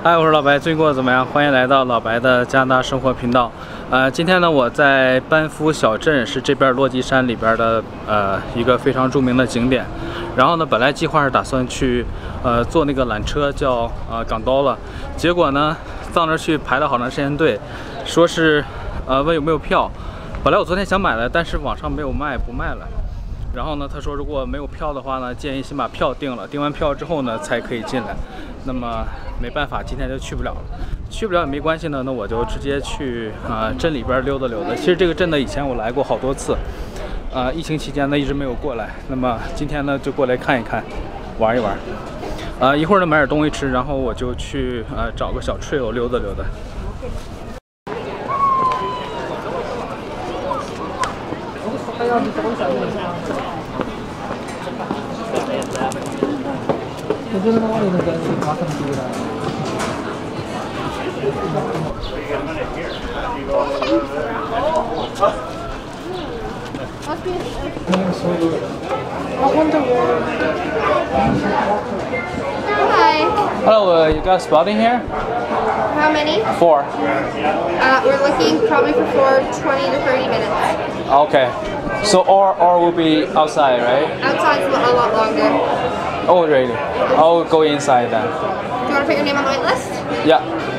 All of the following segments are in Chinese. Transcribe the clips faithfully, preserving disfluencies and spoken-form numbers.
嗨，我是老白，最近过得怎么样？欢迎来到老白的加拿大生活频道。呃，今天呢，我在班夫小镇，是这边落基山里边的呃一个非常著名的景点。然后呢，本来计划是打算去呃坐那个缆车叫呃港刀了，结果呢，到那儿去排了好长时间队，说是呃问有没有票。本来我昨天想买的，但是网上没有卖，不卖了。然后呢，他说如果没有票的话呢，建议先把票订了，订完票之后呢才可以进来。那么没办法，今天就去不了了。去不了也没关系呢，那我就直接去啊、呃、镇里边溜达溜达。其实这个镇呢，以前我来过好多次，啊、呃，疫情期间呢一直没有过来。那么今天呢就过来看一看，玩一玩。啊、呃，一会儿呢买点东西吃，然后我就去呃找个小 trail 溜达溜达。 Hi. Hello, uh, you got spotting here? How many? Four. Uh, we're looking probably for four, twenty to thirty minutes. Okay. So or or will be outside, right? Outside's a lot longer. Oh, really? I'll go inside then. Do you want to put your name on the wait list? Yeah.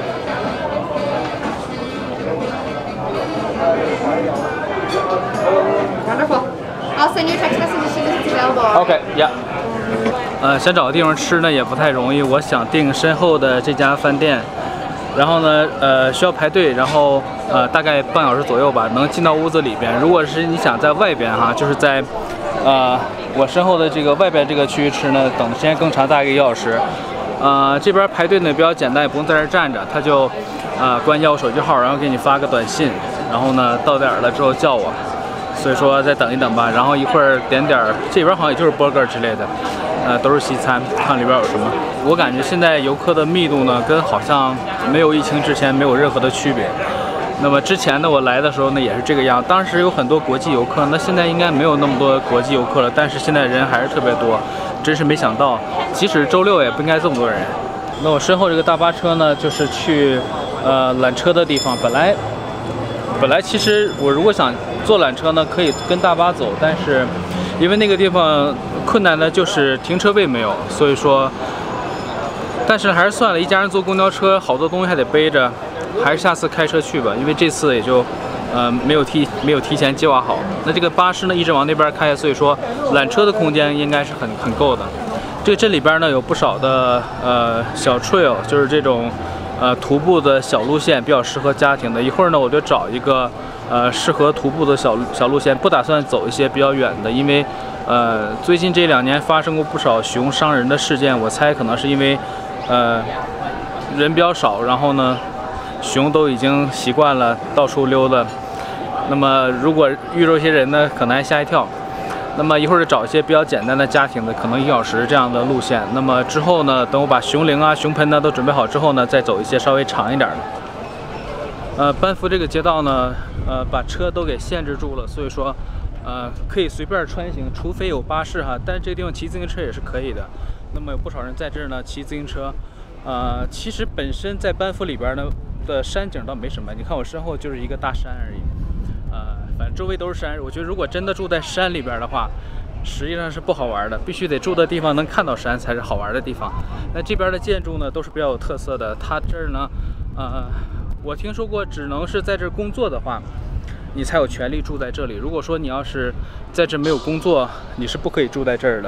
Wonderful. I'll send you a text message as soon as it's available. Okay. Yeah. 呃，想找个地方吃呢也不太容易。我想订身后的这家饭店，然后呢，呃，需要排队，然后呃，大概半小时左右吧，能进到屋子里边。如果是你想在外边哈，就是在呃我身后的这个外边这个区域吃呢，等的时间更长，大概一个小时。呃，这边排队呢比较简单，也不用在这儿站着，他就呃关要我手机号，然后给你发个短信，然后呢到点儿了之后叫我。所以说再等一等吧，然后一会儿点点儿，这边好像也就是 burger 之类的，呃，都是西餐，看里边有什么。我感觉现在游客的密度呢，跟好像没有疫情之前没有任何的区别。那么之前呢，我来的时候呢也是这个样，当时有很多国际游客，那现在应该没有那么多国际游客了，但是现在人还是特别多，真是没想到，即使周六也不应该这么多人。那我身后这个大巴车呢，就是去呃缆车的地方，本来。本来其实我如果想坐缆车呢，可以跟大巴走，但是因为那个地方困难的就是停车位没有，所以说，但是还是算了，一家人坐公交车，好多东西还得背着，还是下次开车去吧，因为这次也就呃没有提没有提前计划好。那这个巴士呢一直往那边开，所以说缆车的空间应该是很很够的。这个镇里边呢有不少的呃小 trail， 就是这种。呃，徒步的小路线比较适合家庭的。一会儿呢，我就找一个呃适合徒步的小小路线，不打算走一些比较远的，因为呃最近这两年发生过不少熊伤人的事件，我猜可能是因为呃人比较少，然后呢熊都已经习惯了到处溜达。那么如果遇着一些人呢，可能还吓一跳。那么一会儿就找一些比较简单的家庭的，可能一小时这样的路线。那么之后呢，等我把熊铃啊、熊盆呢都准备好之后呢，再走一些稍微长一点的。呃，班夫这个街道呢，呃，把车都给限制住了，所以说，呃，可以随便穿行，除非有巴士哈。但是这个地方骑自行车也是可以的。那么有不少人在这儿呢骑自行车。呃，其实本身在班夫里边呢的山景倒没什么，你看我身后就是一个大山而已。呃，反正周围都是山，我觉得如果真的住在山里边的话，实际上是不好玩的，必须得住的地方能看到山才是好玩的地方。那这边的建筑呢都是比较有特色的，它这儿呢，呃，我听说过，只能是在这儿工作的话，你才有权利住在这里。如果说你要是在这没有工作，你是不可以住在这儿的。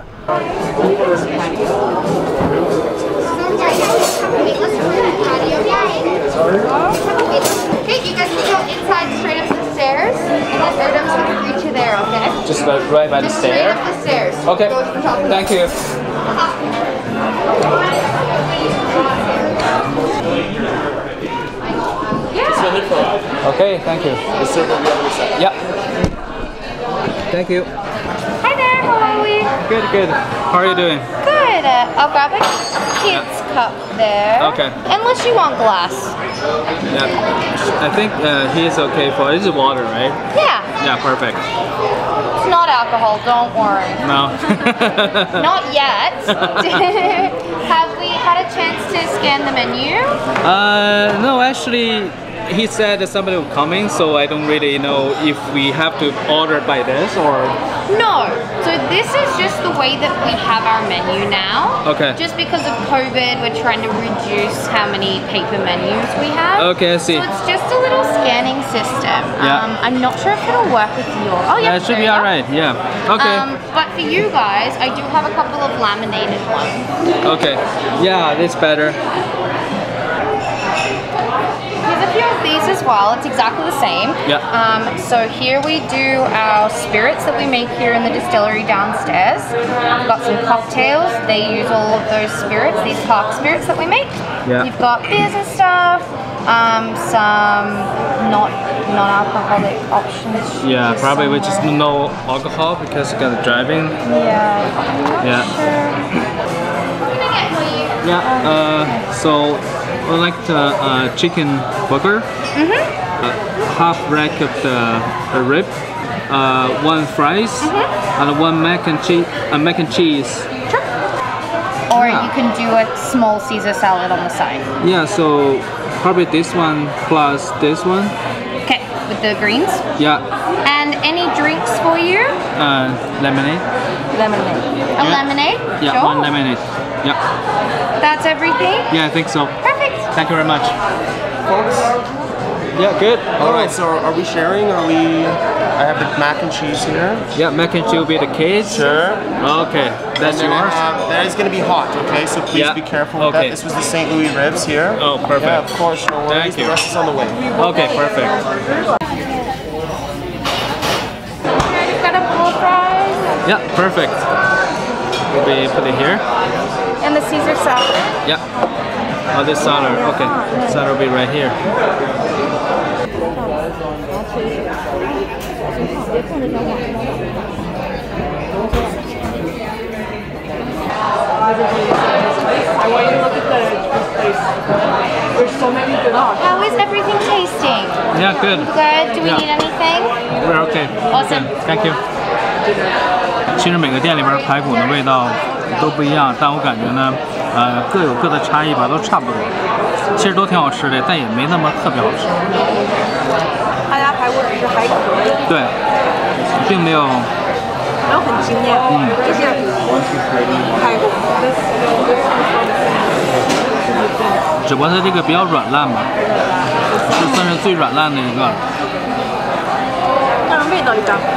Stairs, and then Erdem's going to greet you there, okay? Just about right by the Just stair? straight up the stairs. Okay. Go to the top of the Thank you. Yeah. Okay, thank you. The circle the other side. Yeah. Thank you. Hi there, how are we? Good, good. How are you doing? Good. Uh, I'll grab a kid's cup there. Okay. Unless you want glass. Yeah. I think uh, he is okay for. This is water, right? Yeah. Yeah, perfect. It's not alcohol, don't worry. No. Not yet. Have we had a chance to scan the menu? Uh, no, actually, he said that somebody was coming, so I don't really know if we have to order by this or... No. So this is just the way that we have our menu now. Okay. Just because of COVID, we're trying to reduce how many paper menus we have. Okay, I see. So it's just a little scanning system. Yeah. Um, I'm not sure if it'll work with your... Oh yeah, Yeah, it should there be you go. alright, yeah. Okay. Um, but for you guys, I do have a couple of laminated ones. Okay. Yeah, that's better. There's a few of these as well. It's exactly the same. Yeah. Um, so here we do our spirits that we make here in the distillery downstairs. We've got some cocktails. They use all of those spirits, these park spirits that we make. Yeah. You've got beers and stuff. Um, some not non-alcoholic options. Yeah, probably we just somewhere. no alcohol because you got driving. Yeah. I'm not Yeah. sure. What can I get for you? Yeah. Uh, so I like the uh, chicken burger. Mm-hmm. Uh, half rack of the, the rib. Uh, one fries Mm-hmm. and one mac and cheese. Uh, mac and cheese. Sure. Or Yeah. you can do a small Caesar salad on the side. Yeah. So probably this one plus this one. Okay, with the greens. Yeah. And any drinks for you? Uh, lemonade. Lemonade. A Yeah. lemonade? Yeah. Sure. One lemonade. Yeah. That's everything? Yeah, I think so. Perfect. Thank you very much. Folks. Yeah, good. All right, so are we sharing? Are we? I have the mac and cheese here. Yeah, mac and cheese will be the case. Sure. Okay, that's And then I yours. have- that is going to be hot, okay? So please Yeah. be careful with Okay. that. This was the Saint Louis ribs here. Oh, perfect. Yeah, of course, no worries. Thank you. The rest is on the way. Okay, perfect. Got a bowl fries Yeah, perfect. We put it here. and the Caesar salad. Yeah. Oh, this salad. Okay, salad will be right here. I want you to look at the place. There's so many good dogs. How is everything tasting? Yeah, good. Good? Do we Yeah. need anything? We're okay. Awesome. Okay, thank you. 其实每个店里边排骨的味道都不一样，但我感觉呢，呃，各有各的差异吧，都差不多。其实都挺好吃的，但也没那么特别好吃。 他家排骨只是还可以， 对，并没有。 没有很惊艳，嗯，就是排骨。 只不过它这个比较软烂吧，是算是最软烂的一个。 但是味道一样。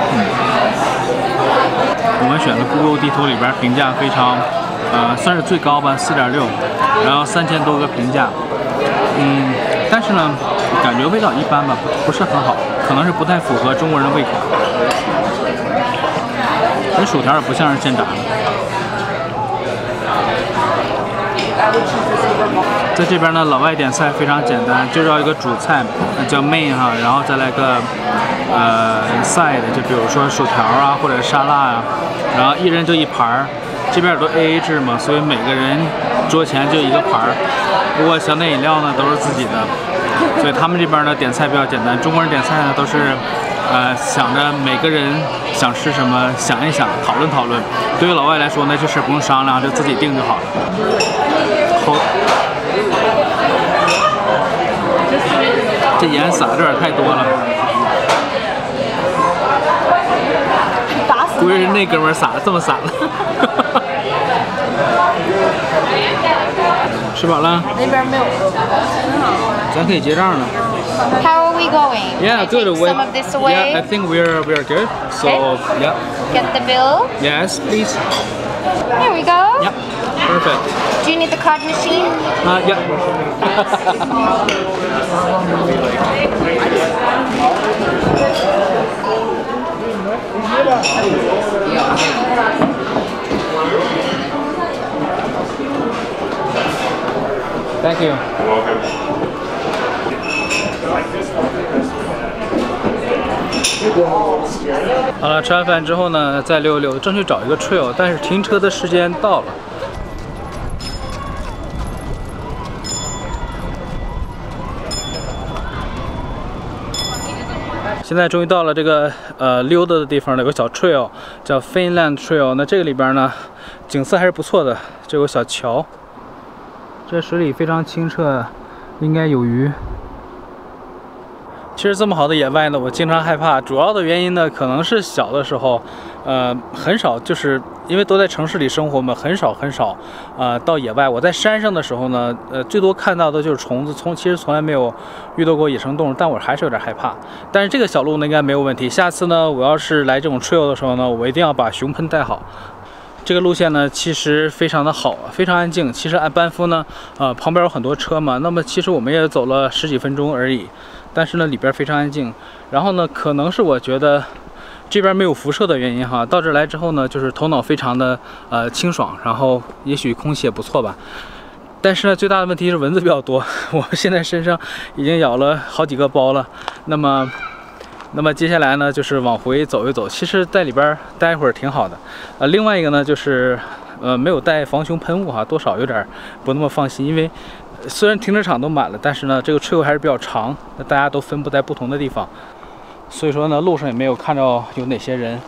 我们选的 Google 地图里边评价非常，呃，算是最高吧，四点六，然后三千多个评价，嗯，但是呢，感觉味道一般吧，不不是很好，可能是不太符合中国人的胃口。这薯条也不像是现炸的。在这边呢，老外点菜非常简单，就要一个主菜，叫 main 哈，然后再来个呃 side，就比如说薯条啊或者沙拉啊，然后一人就一盘儿。这边都 A A 制嘛，所以每个人桌前就一个盘儿。不过小奶饮料呢都是自己的，所以他们这边呢点菜比较简单。中国人点菜呢都是呃想着每个人想吃什么，想一想，讨论讨论。对于老外来说呢，就是不用商量，就自己定就好了。好。这盐撒的有点太多了，估计是那哥们儿撒的，这么撒的。吃饱了？ 那边没有。 咱可以结账了。 How are we going? Yeah, Can I good. take We- some of this away? Yeah, I think we're we're good. So Okay. yeah, Get the bill. yes, please. Here we go. Yeah, perfect. Do you need the card machine? Uh, yeah. Thank you. You're welcome. 好了，吃完饭之后呢，再溜溜，正去找一个 trail， 但是停车的时间到了。 现在终于到了这个呃溜达的地方了，有个小 trail 叫 Finland Trail。那这个里边呢，景色还是不错的，这有个小桥，这水里非常清澈，应该有鱼。其实这么好的野外呢，我经常害怕，主要的原因呢，可能是小的时候，呃，很少，就是因为都在城市里生活嘛，很少很少，呃，到野外。我在山上的时候呢，呃，最多看到的就是虫子，从其实从来没有遇到过野生动物，但我还是有点害怕。但是这个小路呢，应该没有问题。下次呢，我要是来这种 trail 的时候呢，我一定要把熊喷带好。这个路线呢，其实非常的好，非常安静。其实按班夫呢，呃，旁边有很多车嘛，那么其实我们也走了十几分钟而已。但是呢，里边非常安静。然后呢，可能是我觉得这边没有辐射的原因哈。到这来之后呢，就是头脑非常的呃清爽，然后也许空气也不错吧。但是呢，最大的问题是蚊子比较多，我现在身上已经咬了好几个包了。那么，那么接下来呢，就是往回走一走。其实在里边待一会儿挺好的。呃，另外一个呢，就是呃没有带防熊喷雾哈，多少有点不那么放心，因为。虽然停车场都满了，但是呢，这个 trail 还是比较长，那大家都分布在不同的地方，所以说呢，路上也没有看到有哪些人。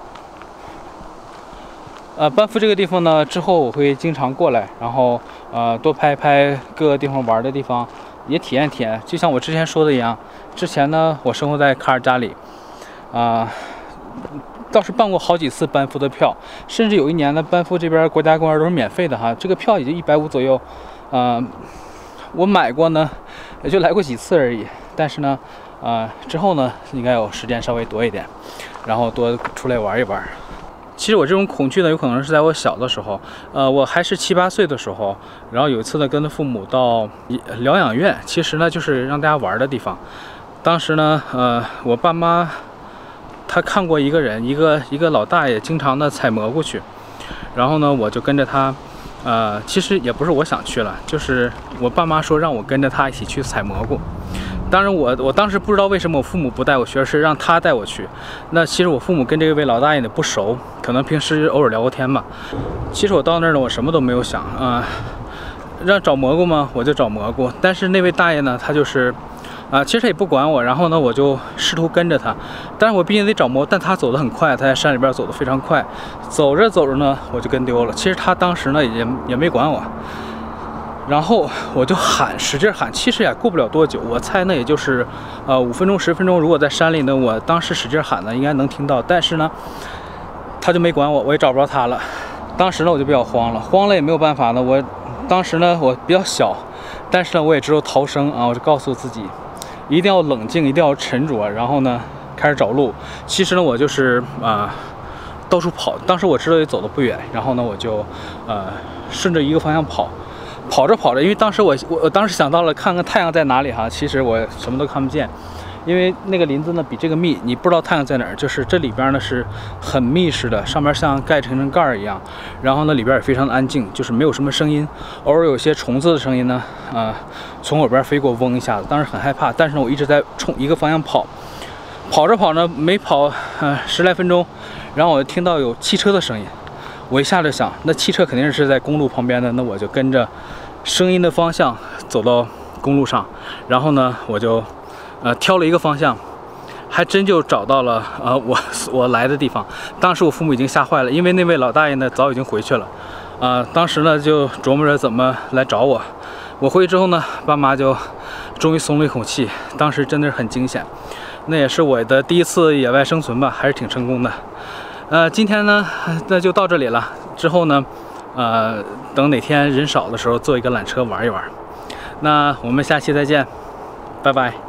呃，班夫这个地方呢，之后我会经常过来，然后呃多拍拍各个地方玩的地方，也体验体验。就像我之前说的一样，之前呢，我生活在卡尔加里，啊、呃，倒是办过好几次班夫的票，甚至有一年呢，班夫这边国家公园都是免费的哈，这个票也就一百五左右。呃，我买过呢，也就来过几次而已。但是呢，呃，之后呢，应该有时间稍微多一点，然后多出来玩一玩。其实我这种恐惧呢，有可能是在我小的时候，呃，我还是七八岁的时候，然后有一次呢，跟着父母到疗养院，其实呢就是让大家玩的地方。当时呢，呃，我爸妈他看过一个人，一个一个老大爷，经常的采蘑菇去，然后呢，我就跟着他。呃，其实也不是我想去了，就是我爸妈说让我跟着他一起去采蘑菇。当然我，我我当时不知道为什么我父母不带我去，而是让他带我去。那其实我父母跟这位老大爷呢不熟，可能平时偶尔聊过天吧。其实我到那儿呢，我什么都没有想啊、呃，让找蘑菇吗？我就找蘑菇。但是那位大爷呢，他就是。啊，其实他也不管我，然后呢，我就试图跟着他，但是我毕竟得找蘑菇，但他走得很快，他在山里边走得非常快，走着走着呢，我就跟丢了。其实他当时呢也也没管我，然后我就喊，使劲喊，其实也过不了多久，我猜呢也就是呃五分钟十分钟，如果在山里呢，我当时使劲喊呢，应该能听到，但是呢，他就没管我，我也找不着他了。当时呢我就比较慌了，慌了也没有办法呢，我当时呢我比较小，但是呢我也知道逃生啊，我就告诉自己。一定要冷静，一定要沉着，然后呢，开始找路。其实呢，我就是啊、呃，到处跑。当时我知道也走得不远，然后呢，我就呃顺着一个方向跑，跑着跑着，因为当时我我我当时想到了看看太阳在哪里哈，其实我什么都看不见，因为那个林子呢比这个密，你不知道太阳在哪儿，就是这里边呢是很密实的，上面像盖成层盖儿一样，然后呢里边也非常的安静，就是没有什么声音，偶尔有些虫子的声音呢，啊、呃，从耳边飞过，嗡一下子，当时很害怕，但是呢我一直在冲一个方向跑，跑着跑着没跑呃十来分钟，然后我就听到有汽车的声音，我一下就想，那汽车肯定是在公路旁边的，那我就跟着声音的方向走到公路上，然后呢我就。呃，挑了一个方向，还真就找到了呃我我来的地方。当时我父母已经吓坏了，因为那位老大爷呢早已经回去了。啊、呃，当时呢就琢磨着怎么来找我。我回去之后呢，爸妈就终于松了一口气。当时真的是很惊险，那也是我的第一次野外生存吧，还是挺成功的。呃，今天呢那就到这里了。之后呢，呃，等哪天人少的时候，坐一个缆车玩一玩。那我们下期再见，拜拜。